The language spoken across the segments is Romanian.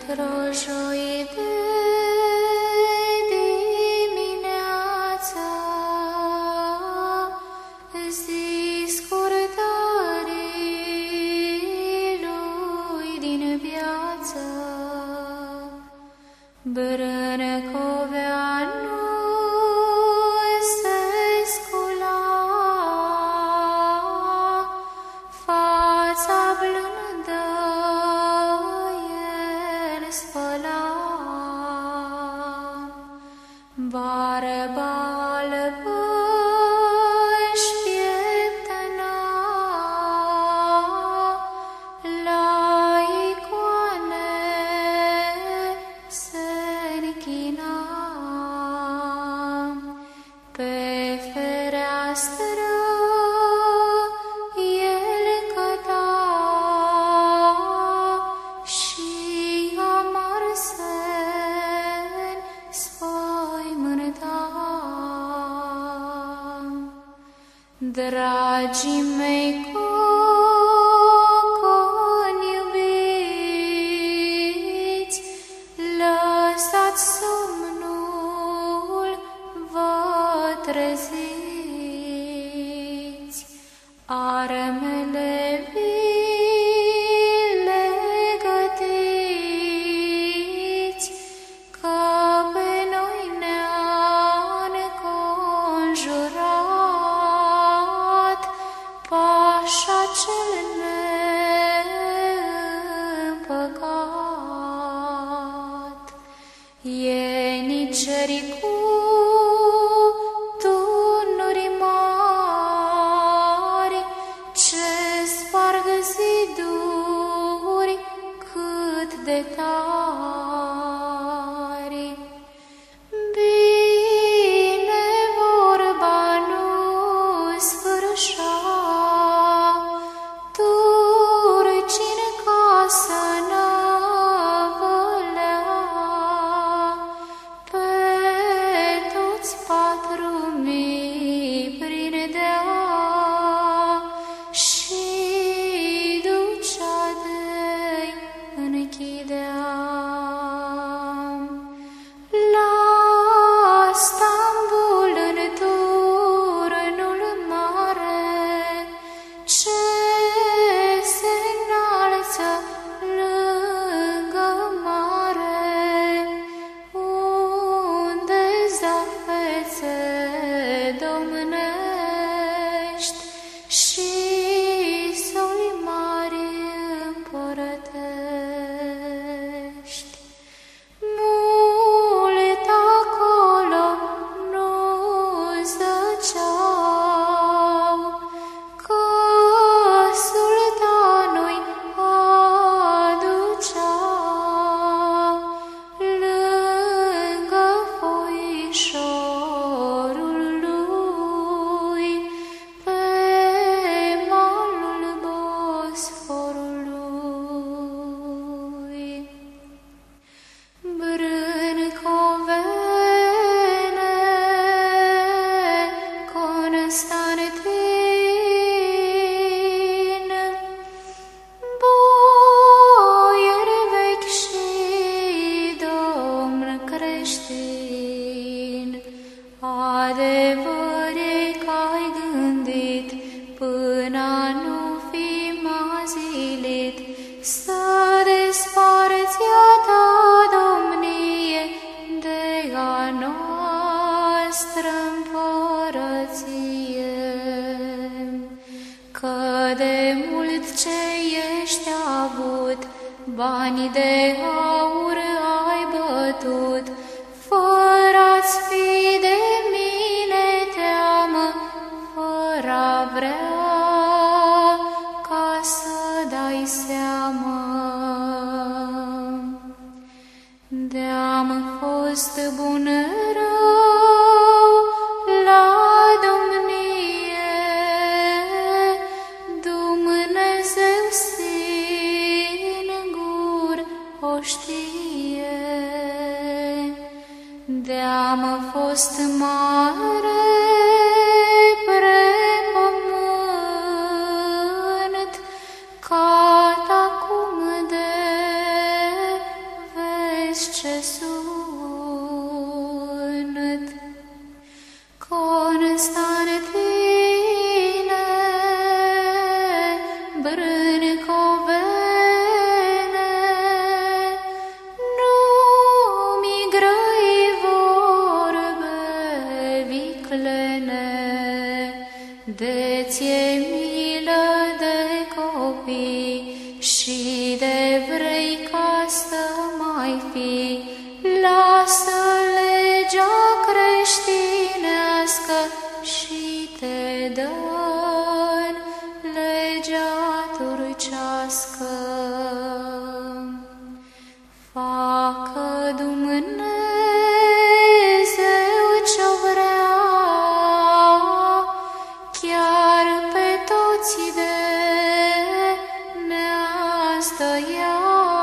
într-o joi de dimineață, zi scurtării lui din viață, Brâncovea nu se scula, fața blândă el spăla, barba albă își pieptăna, la icoane se închina, pe fereastră el căta și amar se înspăimânta. Dragii mei coconi iubiți, lăsați somnul, vă treziți, armele vi le gătiți, că pe noi ne-a înconjurat pașa cel neîmpăcat. Ienicerii cu tunuri mari, ce sparg ziduri cât de tari. Bine vorba nu sfârșa, turci în casă năvălea, pe toți 4.000 prindea și ducea de-i închidea. La Stambul, în turnul mare, ce se înalță lângă mare, unde zafețe domnești și soli mari împărătești. Mult acolo nu zăceau, că sultanul aducea lângă foișorul lui, pe malul Bosforului. Brâncovene, Constantin, boier vechi și domn creștin, adevăr e că-ai gândit până nu fi mazilit, să desparți a ta domnie de a noastră împărăție, că de mult ce ești avut, bani de aur ai bătut, fără-ți fi de mine teamă, fără-a vrea ca să dai seamă. De-am fost bun rău la domnie, Dumnezeu singur o știe. De-am fost mare pre pământ, ca acum de pe toți de neastăia,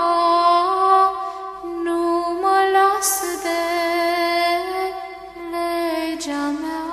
nu mă las de legea mea.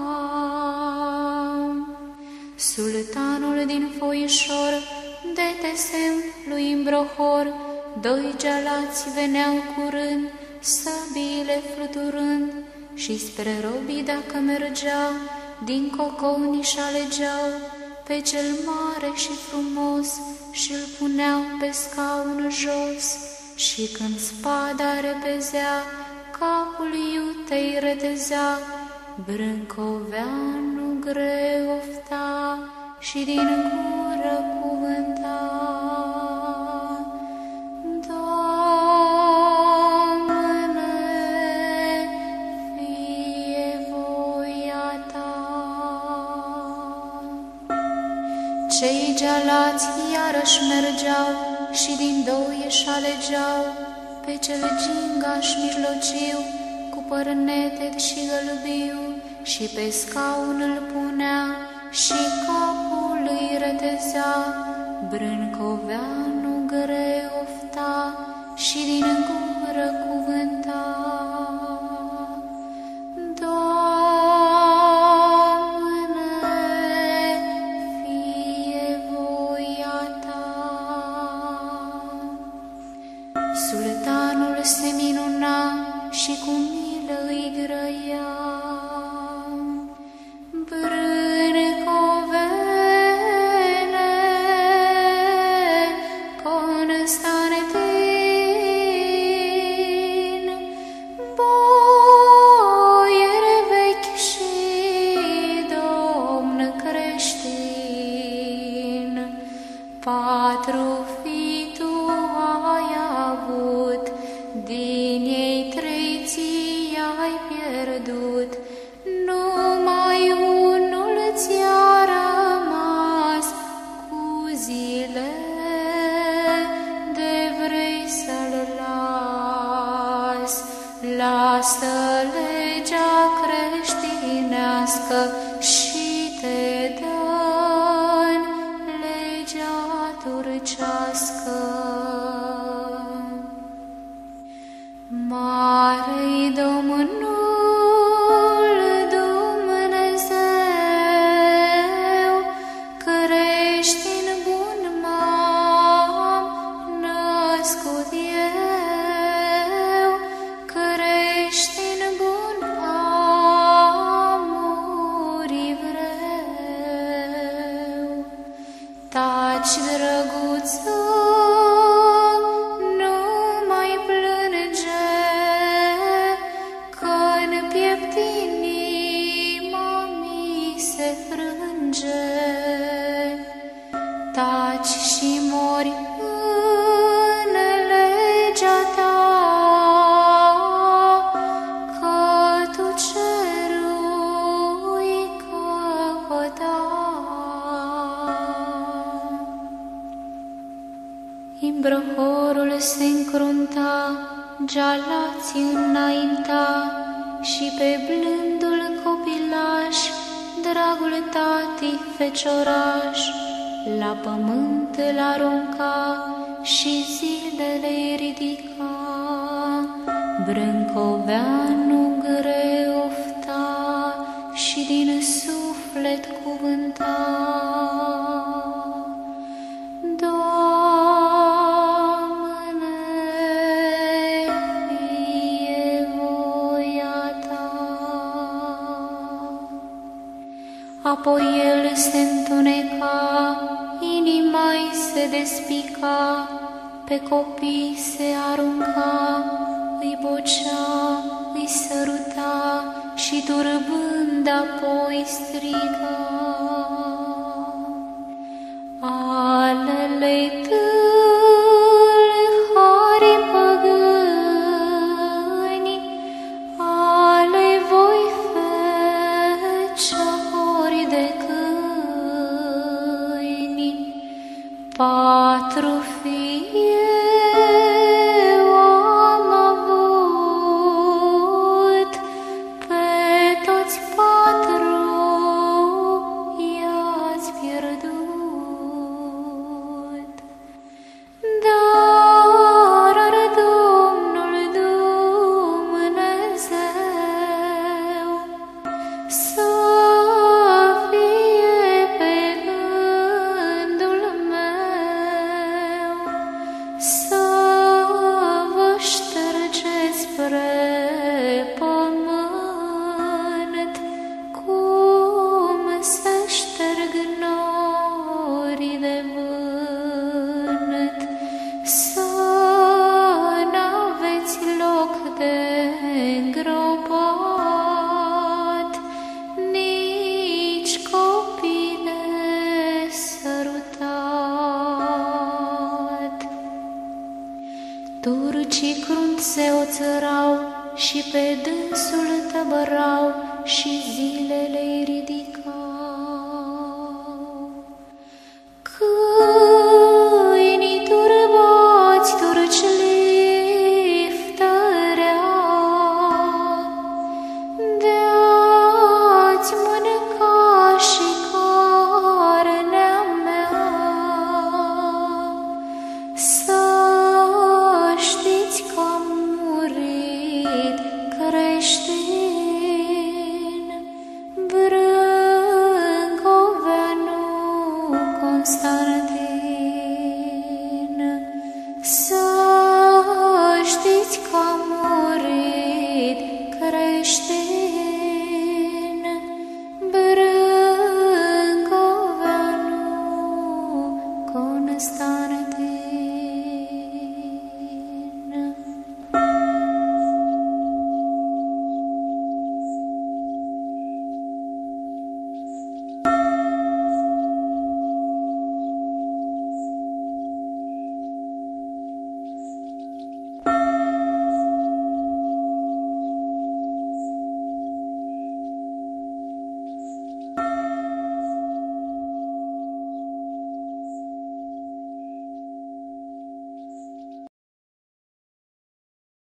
Sultanul din foișor, de-te semn lui Imbrohor, doi gealați veneau curând, săbiile fluturând, și spre robii dacă mergeau, din coconiș alegeau pe cel mare și frumos și-l puneau pe scaun jos. Și când spada repezea, capul iutei retezea, Brâncoveanu greu ofta și din gură cuvânta: Doamne, fie voia ta. Cei gealați iarăși mergeau și din doi își alegeau pe cel gingaș mijlociu, cu păr neted și gălbiu, și pe scaun îl punea și capul îi retezea. Brâncoveanu greu ofta și din gură cuvânta: Doamne, fie voia ta. Sultanul se minuna și cu milă îi grăia: Brâncovene, Constantin, boier vechi și domn creștin, patru fii tu ai avut, din ei trei ți-ai pierdut, numai unul ți-a rămas cu zile, de vrei să-l las. Lasă legea creștinească și te dă-n legea turcească. Mare-i Domnul Dumnezeu, creștin bun m-am născut eu, creștin bun am murit vreu. Taci, drăguță, nu mai plânge, că-n piept inima mi se frânge. Taci și mori în legea ta, că tu cerui căpăta. Imbrohorul se încrunta, gealații înainta, și pe blândul copilaș, dragul tati fecioraș, la pământ îl arunca și zilele-i ridica. Brâncoveanu greu ofta și din suflet cuvânta: Doamne, fie voia ta. Apoi el se întuneca, inima-i se despica, pe copii se arunca, îi bocea, îi săruta și turbând apoi striga: Alele tâlhari păgâni, ale voi feciori de câini, patru fii eu am avut, pe toți patru Turcii crunt se oțărau și pe dânsul tăbărau și zilele-i ridicau. Câinii turbați turci liftăreau, de-ați mânca și carnea mea, să știți că am murit creștin, Brâncoveanu Constantin.